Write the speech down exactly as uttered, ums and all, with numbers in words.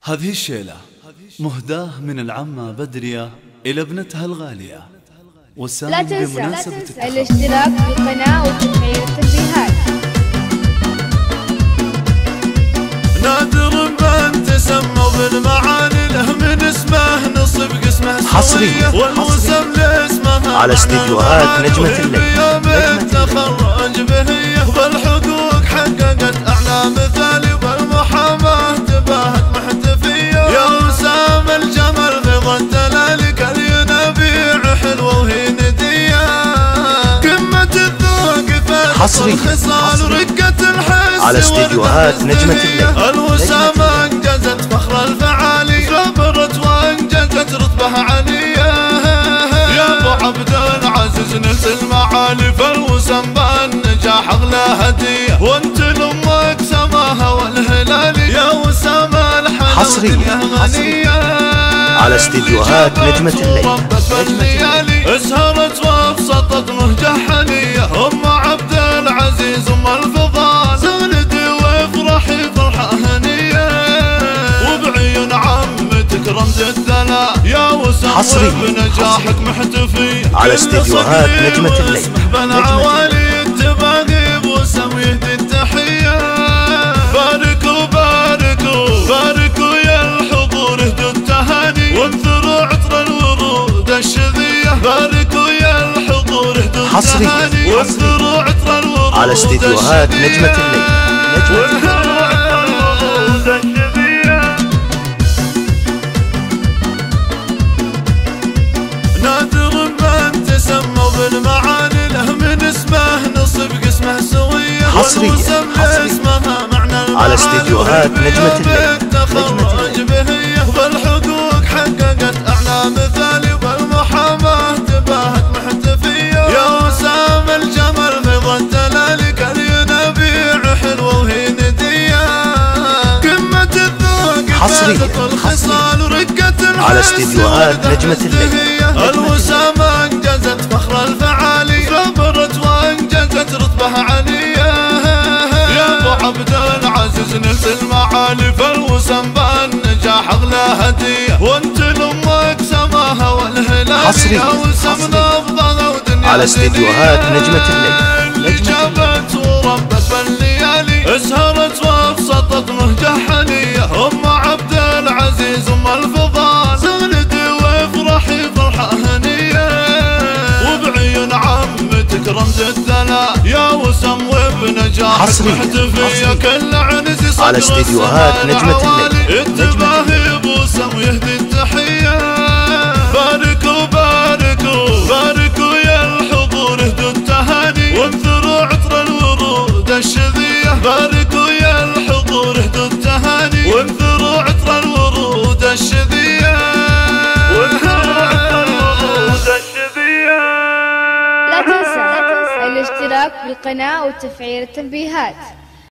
هذه الشيلة مهداة من العمة بدرية إلى ابنتها الغالية، والسام لا تنسى بمناسبة الاشتراك بالقناة وتفعيل التنبيهات. نادر من تسمى بالمعاني له من اسمه نصب قسمه حصريا والمسم لاسمه على استديوهات نجمة الليل. تخرج به والحقوق حققت اعلى مثالي والمحاماة تباهت محتفية يا وسام الجمل رضا الدلال كل ينابيع حلوة وهي ندية قمة الذوق في الخصال ورقة الحس على استديوهات نجمة الليل. الوسام انجزت فخر الفعالي غبرت وانجزت رتبة عالية يا ابو عبد العزيز نلت المعالي فالوسام بالنجاح اغلى هدية وانت لامك سماها والهلالي يا وسام حصريا على استديوهات نجمة الليل. اسهرت وابسطت مهجة حنية ام عبد العزيز ام الفضال سندي وافرحي فرحة هنية وبعيون عمتك رمز الدلال يا وسام بنجاحك محتفي على استديوهات نجمة الليل. بالعوالي التباغي بوسام يهدي التحية باركوا باركوا باركوا يا الحضور اهدوا التهاني وانثروا عطر الورود الشذية باركوا يا الحضور اهدوا التهاني وانثروا عطر الورود على استديوهات نجمة الليل. وانثروا عطر الورود الشذية. نادر من تسمى بالمعاني له من اسمه نصب قسمه سوية حصريا على استديوهات نجمة الليل. تخرج به والحقوق حققت اعلى مثالي والمحاماة تباهت محتفية يا وسام الجمل رضا الدلال كل ينابيع حلوة وهي ندية قمة الذوق في الخصال ورقة الحس على استديوهات نجمة الليل. الوسام انجزت فخر الفعالي غبرت وانجزت رتبة عالية يا ابو عبد العزيز نلت المعالي فالوسام بالنجاح اغلى هدية وانت لامك سماها والهلال يا وسام نبضة ودنيا على استديوهات نجمة الليل. جابت وربت بالليالي اسهرت وابسطت مهجة حنية ام عبد العزيز ام الفضال سندي وافرحي فرحة هنية وبعيون عمتك رمز الدلال يا وسام وبنجاحك محتفية كل عنزي صدر على استديوهات نجمة الليل. التباهي بوسام يهدي التحية باركوا باركوا باركوا يا الحضور اهدوا التهاني وانثروا عطر الورود الشذية باركوا يا الحضور اهدوا التهاني وانثروا عطر الورود الشذية وانثروا عطر الورود الشذية. لا تنسى الاشتراك بالقناة وتفعيل التنبيهات.